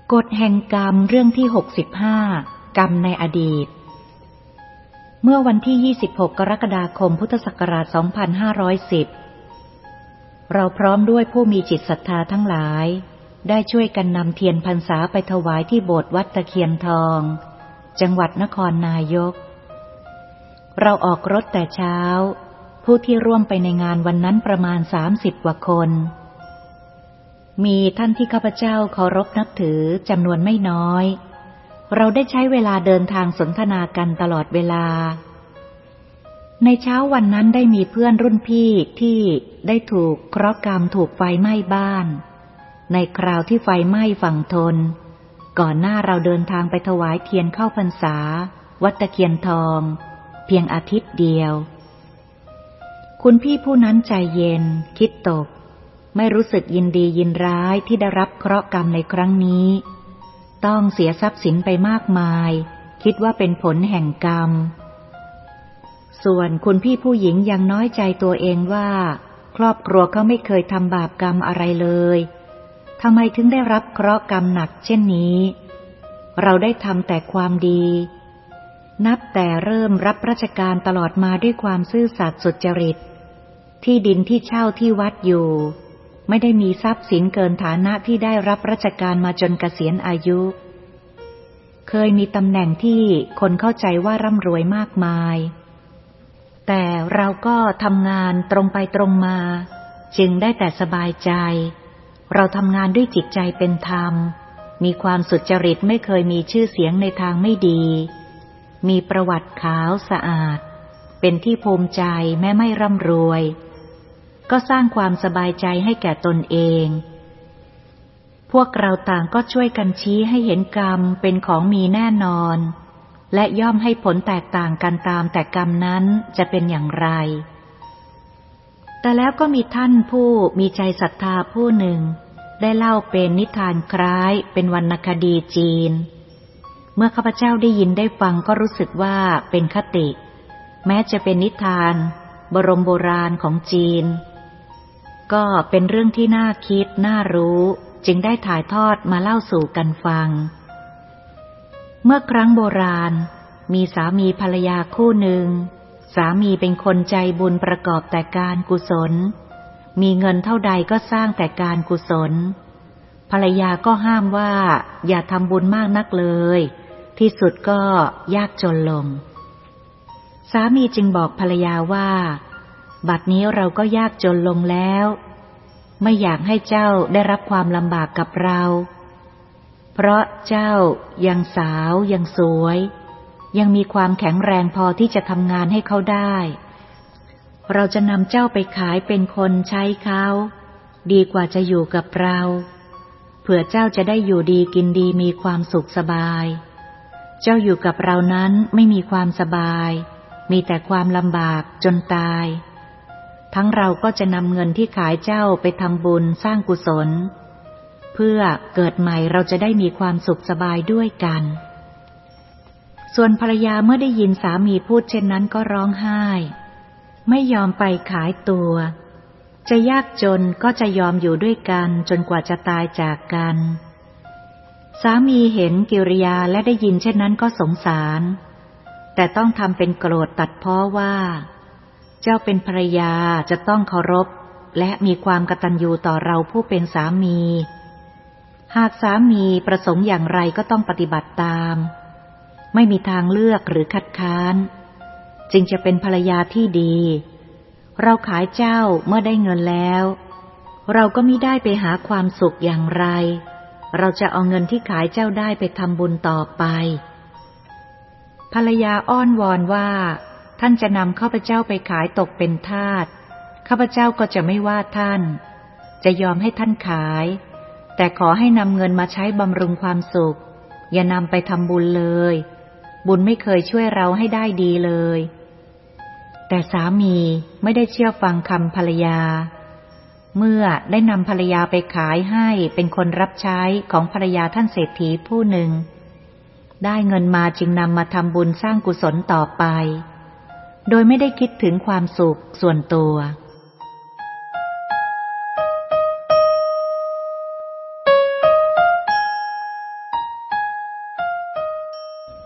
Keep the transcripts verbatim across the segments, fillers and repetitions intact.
กฎแห่งกรรมเรื่องที่หกสิบห้ากรรมในอดีตเมื่อวันที่ยี่สิบหกกรกฎาคมพุทธศักราชสองพันห้าร้อยสิบเราพร้อมด้วยผู้มีจิตศรัทธาทั้งหลายได้ช่วยกันนำเทียนพรรษาไปถวายที่โบสถ์วัดตะเคียนทองจังหวัดนครนายกเราออกรถแต่เช้าผู้ที่ร่วมไปในงานวันนั้นประมาณสามสิบกว่าคนมีท่านที่ข้าพเจ้าเคารพนับถือจำนวนไม่น้อยเราได้ใช้เวลาเดินทางสนทนากันตลอดเวลาในเช้าวันนั้นได้มีเพื่อนรุ่นพี่ที่ได้ถูกเคราะห์กรรมถูกไฟไหม้บ้านในคราวที่ไฟไหม้ฝั่งทนก่อนหน้าเราเดินทางไปถวายเทียนเข้าพรรษาวัดตะเคียนทองเพียงอาทิตย์เดียวคุณพี่ผู้นั้นใจเย็นคิดตกไม่รู้สึกยินดียินร้ายที่ได้รับเคราะห์กรรมในครั้งนี้ต้องเสียทรัพย์สินไปมากมายคิดว่าเป็นผลแห่งกรรมส่วนคุณพี่ผู้หญิงยังน้อยใจตัวเองว่าครอบครัวเขาไม่เคยทำบาปกรรมอะไรเลยทำไมถึงได้รับเคราะห์กรรมหนักเช่นนี้เราได้ทำแต่ความดีนับแต่เริ่มรับราชการตลอดมาด้วยความซื่อสัตย์สุจริตที่ดินที่เช่าที่วัดอยู่ไม่ได้มีทรัพย์สินเกินฐานะที่ได้รับราชการมาจนเกษียณอายุเคยมีตำแหน่งที่คนเข้าใจว่าร่ำรวยมากมายแต่เราก็ทำงานตรงไปตรงมาจึงได้แต่สบายใจเราทำงานด้วยจิตใจเป็นธรรมมีความสุจริตไม่เคยมีชื่อเสียงในทางไม่ดีมีประวัติขาวสะอาดเป็นที่ภูมิใจแม้ไม่ร่ำรวยก็สร้างความสบายใจให้แก่ตนเองพวกเราต่างก็ช่วยกันชี้ให้เห็นกรรมเป็นของมีแน่นอนและย่อมให้ผลแตกต่างกันตามแต่กรรมนั้นจะเป็นอย่างไรแต่แล้วก็มีท่านผู้มีใจศรัทธาผู้หนึ่งได้เล่าเป็นนิทานคล้ายเป็นวรรณคดีจีนเมื่อข้าพเจ้าได้ยินได้ฟังก็รู้สึกว่าเป็นคติแม้จะเป็นนิทานบรมโบราณของจีนก็เป็นเรื่องที่น่าคิดน่ารู้จึงได้ถ่ายทอดมาเล่าสู่กันฟังเมื่อครั้งโบราณมีสามีภรรยาคู่หนึ่งสามีเป็นคนใจบุญประกอบแต่การกุศลมีเงินเท่าใดก็สร้างแต่การกุศลภรรยาก็ห้ามว่าอย่าทำบุญมากนักเลยที่สุดก็ยากจนลงสามีจึงบอกภรรยาว่าบัดนี้เราก็ยากจนลงแล้วไม่อยากให้เจ้าได้รับความลำบากกับเราเพราะเจ้ายังสาวยังสวยยังมีความแข็งแรงพอที่จะทำงานให้เขาได้เราจะนำเจ้าไปขายเป็นคนใช้เขาดีกว่าจะอยู่กับเราเผื่อเจ้าจะได้อยู่ดีกินดีมีความสุขสบายเจ้าอยู่กับเรานั้นไม่มีความสบายมีแต่ความลำบากจนตายทั้งเราก็จะนำเงินที่ขายเจ้าไปทำบุญสร้างกุศลเพื่อเกิดใหม่เราจะได้มีความสุขสบายด้วยกันส่วนภรรยาเมื่อได้ยินสามีพูดเช่นนั้นก็ร้องไห้ไม่ยอมไปขายตัวจะยากจนก็จะยอมอยู่ด้วยกันจนกว่าจะตายจากกันสามีเห็นกิริยาและได้ยินเช่นนั้นก็สงสารแต่ต้องทำเป็นโกรธตัดพ้อว่าเจ้าเป็นภรรยาจะต้องเคารพและมีความกตัญญูต่อเราผู้เป็นสามีหากสามีประสงค์อย่างไรก็ต้องปฏิบัติตามไม่มีทางเลือกหรือคัดค้านจึงจะเป็นภรรยาที่ดีเราขายเจ้าเมื่อได้เงินแล้วเราก็มิได้ไปหาความสุขอย่างไรเราจะเอาเงินที่ขายเจ้าได้ไปทำบุญต่อไปภรรยาอ้อนวอนว่าท่านจะนำข้าพเจ้าไปขายตกเป็นทาสข้าพเจ้าก็จะไม่ว่าท่านจะยอมให้ท่านขายแต่ขอให้นำเงินมาใช้บำรุงความสุขอย่านำไปทำบุญเลยบุญไม่เคยช่วยเราให้ได้ดีเลยแต่สามีไม่ได้เชื่อฟังคำภรรยาเมื่อได้นำภรรยาไปขายให้เป็นคนรับใช้ของภรรยาท่านเศรษฐีผู้หนึ่งได้เงินมาจึงนำมาทำบุญสร้างกุศลต่อไปโดยไม่ได้คิดถึงความสุขส่วนตัว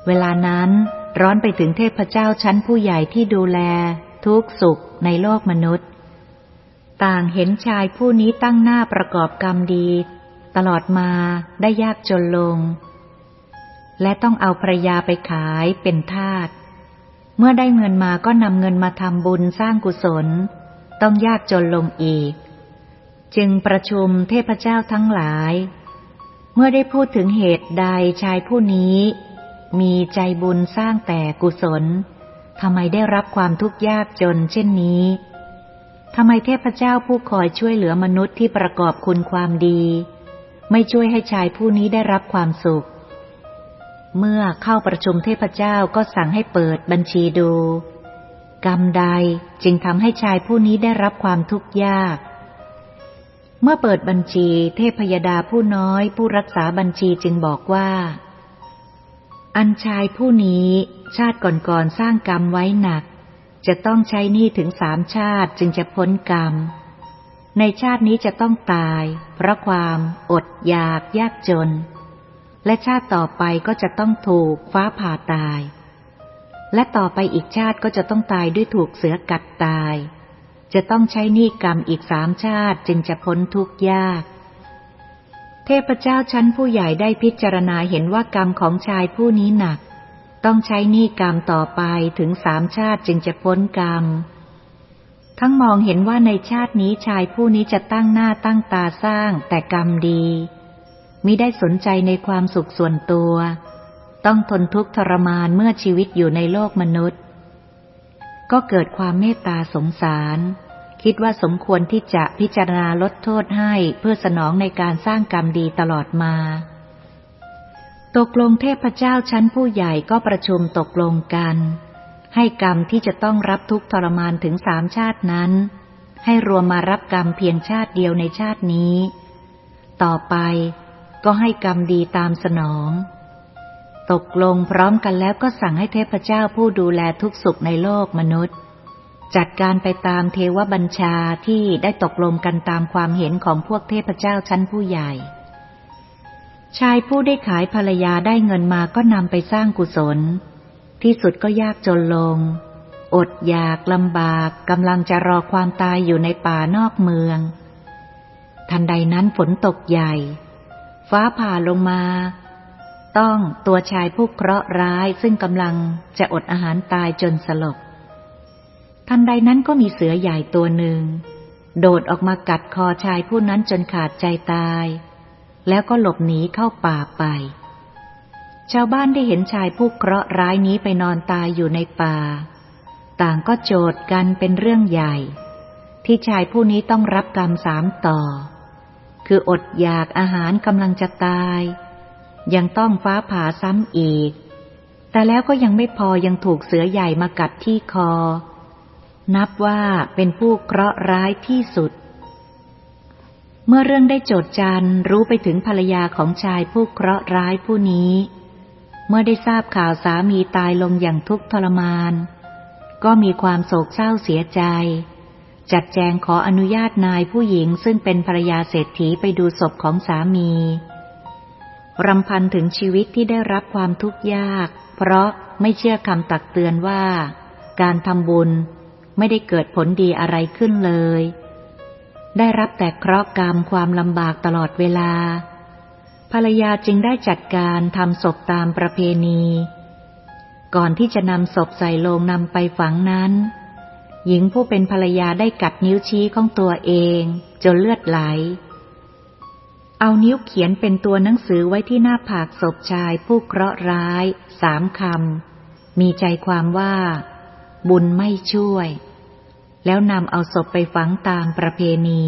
เวลานั้นร้อนไปถึงเทพเจ้าชั้นผู้ใหญ่ที่ดูแลทุกสุขในโลกมนุษย์ต่างเห็นชายผู้นี้ตั้งหน้าประกอบกรรมดีตลอดมาได้ยากจนลงและต้องเอาภรรยาไปขายเป็นทาสเมื่อได้เงินมาก็นำเงินมาทำบุญสร้างกุศลต้องยากจนลงอีกจึงประชุมเทพเจ้าทั้งหลายเมื่อได้พูดถึงเหตุใดชายผู้นี้มีใจบุญสร้างแต่กุศลทำไมได้รับความทุกข์ยากจนเช่นนี้ทำไมเทพเจ้าผู้คอยช่วยเหลือมนุษย์ที่ประกอบคุณความดีไม่ช่วยให้ชายผู้นี้ได้รับความสุขเมื่อเข้าประชุมเทพเจ้าก็สั่งให้เปิดบัญชีดูกรรมใดจึงทำให้ชายผู้นี้ได้รับความทุกข์ยากเมื่อเปิดบัญชีเทพยดาผู้น้อยผู้รักษาบัญชีจึงบอกว่าอันชายผู้นี้ชาติก่อนๆสร้างกรรมไว้หนักจะต้องใช้หนี้ถึงสามชาติจึงจะพ้นกรรมในชาตินี้จะต้องตายเพราะความอดอยากยากจนและชาติต่อไปก็จะต้องถูกฟ้าผ่าตายและต่อไปอีกชาติก็จะต้องตายด้วยถูกเสือกัดตายจะต้องใช้หนี้กรรมอีกสามชาติจึงจะพ้นทุกข์ยากเทพเจ้าชั้นผู้ใหญ่ได้พิจารณาเห็นว่ากรรมของชายผู้นี้หนักต้องใช้หนี้กรรมต่อไปถึงสามชาติจึงจะพ้นกรรมทั้งมองเห็นว่าในชาตินี้ชายผู้นี้จะตั้งหน้าตั้งตาสร้างแต่กรรมดีมิได้สนใจในความสุขส่วนตัวต้องทนทุกข์ทรมานเมื่อชีวิตอยู่ในโลกมนุษย์ก็เกิดความเมตตาสงสารคิดว่าสมควรที่จะพิจารณาลดโทษให้เพื่อสนองในการสร้างกรรมดีตลอดมาตกลงเทพเจ้าชั้นผู้ใหญ่ก็ประชุมตกลงกันให้กรรมที่จะต้องรับทุกข์ทรมานถึงสามชาตินั้นให้รวมมารับกรรมเพียงชาติเดียวในชาตินี้ต่อไปก็ให้กรรมดีตามสนองตกลงพร้อมกันแล้วก็สั่งให้เทพเจ้าผู้ดูแลทุกสุขในโลกมนุษย์จัดการไปตามเทวบัญชาที่ได้ตกลงกันตามความเห็นของพวกเทพเจ้าชั้นผู้ใหญ่ชายผู้ได้ขายภรรยาได้เงินมาก็นำไปสร้างกุศลที่สุดก็ยากจนลงอดอยากลำบากกำลังจะรอความตายอยู่ในป่านอกเมืองทันใดนั้นฝนตกใหญ่ฟ้าผ่าลงมาต้องตัวชายผู้เคราะห์ร้ายซึ่งกำลังจะอดอาหารตายจนสลบทันใดนั้นก็มีเสือใหญ่ตัวหนึ่งโดดออกมากัดคอชายผู้นั้นจนขาดใจตายแล้วก็หลบหนีเข้าป่าไปชาวบ้านได้เห็นชายผู้เคราะห์ร้ายนี้ไปนอนตายอยู่ในป่าต่างก็โจทย์กันเป็นเรื่องใหญ่ที่ชายผู้นี้ต้องรับกรรมสามต่อคืออดอยากอาหารกำลังจะตายยังต้องฟ้าผ่าซ้ำอีกแต่แล้วก็ยังไม่พอยังถูกเสือใหญ่มากัดที่คอนับว่าเป็นผู้เคราะห์ร้ายที่สุดเมื่อเรื่องได้โจทย์จันรู้ไปถึงภรรยาของชายผู้เคราะห์ร้ายผู้นี้เมื่อได้ทราบข่าวสามีตายลงอย่างทุกข์ทรมานก็มีความโศกเศร้าเสียใจจัดแจงขออนุญาตนายผู้หญิงซึ่งเป็นภรรยาเศรษฐีไปดูศพของสามีรำพันถึงชีวิตที่ได้รับความทุกข์ยากเพราะไม่เชื่อคำตักเตือนว่าการทำบุญไม่ได้เกิดผลดีอะไรขึ้นเลยได้รับแต่เคราะห์กรรมความลำบากตลอดเวลาภรรยาจึงได้จัดการทำศพตามประเพณีก่อนที่จะนำศพใส่โลงนำไปฝังนั้นหญิงผู้เป็นภรรยาได้กัดนิ้วชี้ของตัวเองจนเลือดไหลเอานิ้วเขียนเป็นตัวหนังสือไว้ที่หน้าผากศพชายผู้เคราะห์ร้ายสามคำมีใจความว่าบุญไม่ช่วยแล้วนำเอาศพไปฝังตามประเพณี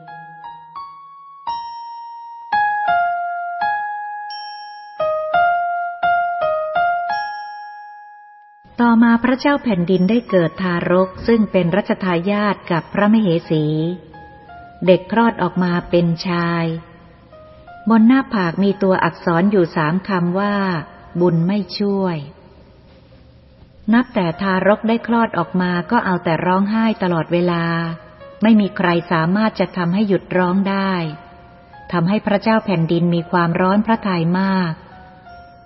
ต่อมาพระเจ้าแผ่นดินได้เกิดทารกซึ่งเป็นรัชทายาทกับพระมเหสีเด็กคลอดออกมาเป็นชายบนหน้าผากมีตัวอักษรอยู่สามคำว่าบุญไม่ช่วยนับแต่ทารกได้คลอดออกมาก็เอาแต่ร้องไห้ตลอดเวลาไม่มีใครสามารถจะทำให้หยุดร้องได้ทำให้พระเจ้าแผ่นดินมีความร้อนพระทัยมาก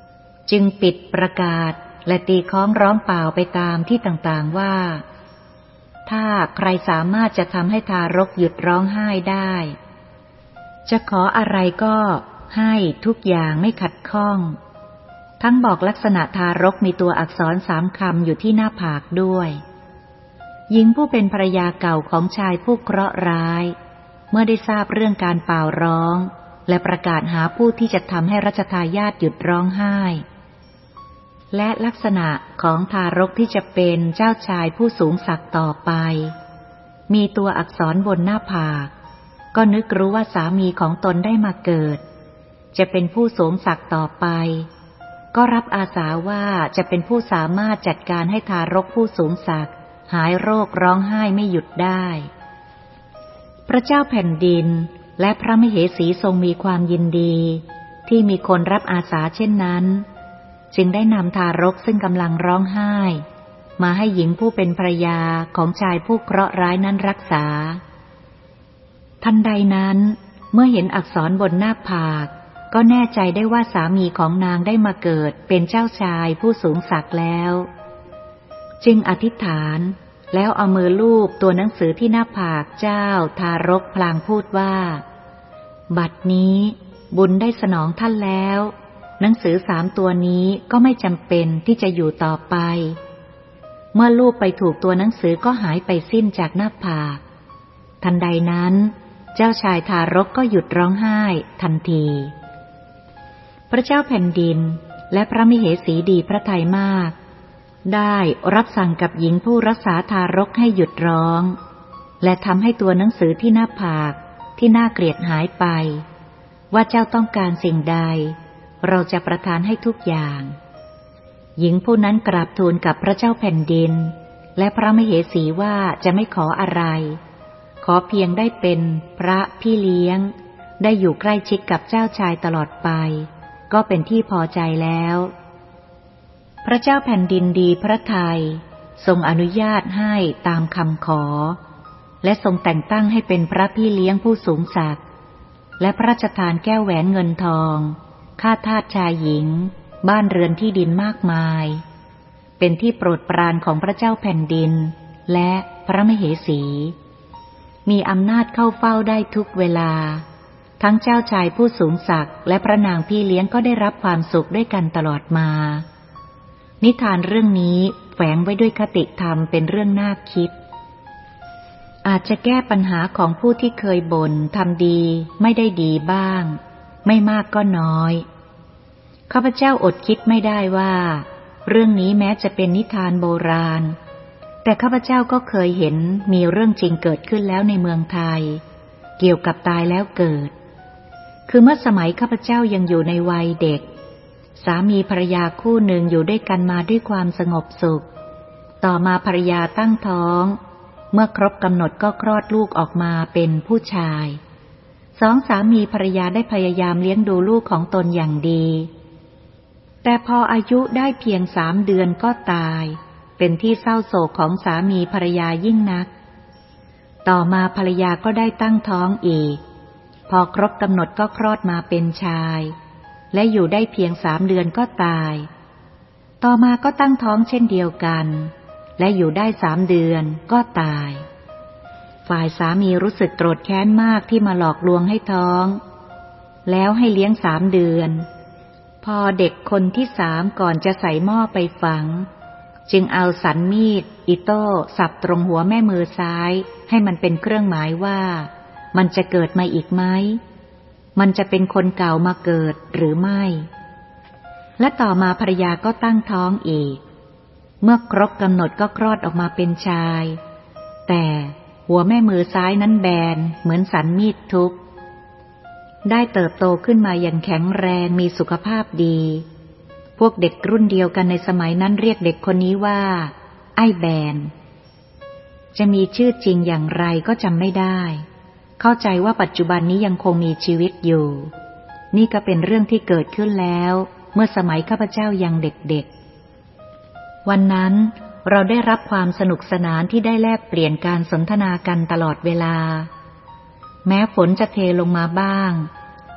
จึงปิดประกาศและตีค้องร้องเปล่าไปตามที่ต่างๆว่าถ้าใครสามารถจะทำให้ทารกหยุดร้องไห้ได้จะขออะไรก็ให้ทุกอย่างไม่ขัดข้องทั้งบอกลักษณะทารกมีตัวอักษรสามคำอยู่ที่หน้าผากด้วยหญิงผู้เป็นภรรยาเก่าของชายผู้เคราะห์ร้ายเมื่อได้ทราบเรื่องการเป่าร้องและประกาศหาผู้ที่จะทำให้รัชทายาทหยุดร้องไห้และลักษณะของทารกที่จะเป็นเจ้าชายผู้สูงศักดิ์ต่อไปมีตัวอักษรบนหน้าผากก็นึกรู้ว่าสามีของตนได้มาเกิดจะเป็นผู้สูงศักดิ์ต่อไปก็รับอาสาว่าจะเป็นผู้สามารถจัดการให้ทารกผู้สูงศักดิ์หายโรคร้องไห้ไม่หยุดได้พระเจ้าแผ่นดินและพระมเหสีทรงมีความยินดีที่มีคนรับอาสาเช่นนั้นจึงได้นำทารกซึ่งกำลังร้องไห้มาให้หญิงผู้เป็นภรรยาของชายผู้เคราะห์ร้ายนั้นรักษาทันใดนั้นเมื่อเห็นอักษรบนหน้าผากก็แน่ใจได้ว่าสามีของนางได้มาเกิดเป็นเจ้าชายผู้สูงศักดิ์แล้วจึงอธิษฐานแล้วเอามือลูบตัวหนังสือที่หน้าผากเจ้าทารกพลางพูดว่าบัดนี้บุญได้สนองท่านแล้วหนังสือสามตัวนี้ก็ไม่จำเป็นที่จะอยู่ต่อไปเมื่อลูบไปถูกตัวหนังสือก็หายไปสิ้นจากหน้าผากทันใดนั้นเจ้าชายทารกก็หยุดร้องไห้ทันทีพระเจ้าแผ่นดินและพระมเหสีดีพระทัยมากได้รับสั่งกับหญิงผู้รักษาทารกให้หยุดร้องและทำให้ตัวหนังสือที่หน้าผากที่น่าเกลียดหายไปว่าเจ้าต้องการสิ่งใดเราจะประทานให้ทุกอย่างหญิงผู้นั้นกราบทูลกับพระเจ้าแผ่นดินและพระมเหสีว่าจะไม่ขออะไรขอเพียงได้เป็นพระพี่เลี้ยงได้อยู่ใกล้ชิดกับเจ้าชายตลอดไปก็เป็นที่พอใจแล้วพระเจ้าแผ่นดินดีพระทัยทรงอนุญาตให้ตามคำขอและทรงแต่งตั้งให้เป็นพระพี่เลี้ยงผู้สูงศักดิ์และพระราชทานแก้วแหวนเงินทองข้าทาสชายหญิงบ้านเรือนที่ดินมากมายเป็นที่โปรดปรานของพระเจ้าแผ่นดินและพระมเหสีมีอำนาจเข้าเฝ้าได้ทุกเวลาทั้งเจ้าชายผู้สูงศักดิ์และพระนางพี่เลี้ยงก็ได้รับความสุขด้วยกันตลอดมานิทานเรื่องนี้แฝงไว้ด้วยคติธรรมเป็นเรื่องน่าคิดอาจจะแก้ปัญหาของผู้ที่เคยบ่นทำดีไม่ได้ดีบ้างไม่มากก็น้อยข้าพเจ้าอดคิดไม่ได้ว่าเรื่องนี้แม้จะเป็นนิทานโบราณแต่ข้าพเจ้าก็เคยเห็นมีเรื่องจริงเกิดขึ้นแล้วในเมืองไทยเกี่ยวกับตายแล้วเกิดคือเมื่อสมัยข้าพเจ้ายังอยู่ในวัยเด็กสามีภรรยาคู่หนึ่งอยู่ด้วยกันมาด้วยความสงบสุขต่อมาภรรยาตั้งท้องเมื่อครบกำหนดก็คลอดลูกออกมาเป็นผู้ชายสองสามีภรรยาได้พยายามเลี้ยงดูลูกของตนอย่างดีแต่พออายุได้เพียงสามเดือนก็ตายเป็นที่เศร้าโศกของสามีภรรยายิ่งนักต่อมาภรรยาก็ได้ตั้งท้องอีกพอครบกำหนดก็คลอดมาเป็นชายและอยู่ได้เพียงสามเดือนก็ตายต่อมาก็ตั้งท้องเช่นเดียวกันและอยู่ได้สามเดือนก็ตายฝ่ายสามีรู้สึกโกรธแค้นมากที่มาหลอกลวงให้ท้องแล้วให้เลี้ยงสามเดือนพอเด็กคนที่สามก่อนจะใส่หม้อไปฝังจึงเอาสันมีดอิโต้สับตรงหัวแม่มือซ้ายให้มันเป็นเครื่องหมายว่ามันจะเกิดมาอีกไหมมันจะเป็นคนเก่ามาเกิดหรือไม่และต่อมาภรรยาก็ตั้งท้องอีกเมื่อครบกำหนดก็คลอดออกมาเป็นชายแต่หัวแม่มือซ้ายนั้นแบนเหมือนสันมีดทุบได้เติบโตขึ้นมาอย่างแข็งแรงมีสุขภาพดีพวกเด็กรุ่นเดียวกันในสมัยนั้นเรียกเด็กคนนี้ว่าไอ้แบนจะมีชื่อจริงอย่างไรก็จำไม่ได้เข้าใจว่าปัจจุบันนี้ยังคงมีชีวิตอยู่นี่ก็เป็นเรื่องที่เกิดขึ้นแล้วเมื่อสมัยข้าพเจ้ายังเด็กๆวันนั้นเราได้รับความสนุกสนานที่ได้แลกเปลี่ยนการสนทนากันตลอดเวลาแม้ฝนจะเทลงมาบ้าง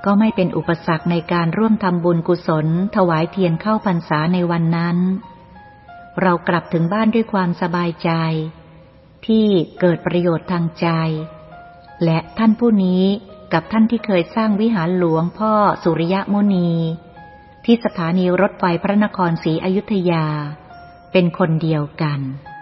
ก็ไม่เป็นอุปสรรคในการร่วมทำบุญกุศลถวายเทียนเข้าพรรษาในวันนั้นเรากลับถึงบ้านด้วยความสบายใจที่เกิดประโยชน์ทางใจและท่านผู้นี้กับท่านที่เคยสร้างวิหารหลวงพ่อสุริยมุนีที่สถานีรถไฟพระนครศรีอยุธยาเป็นคนเดียวกัน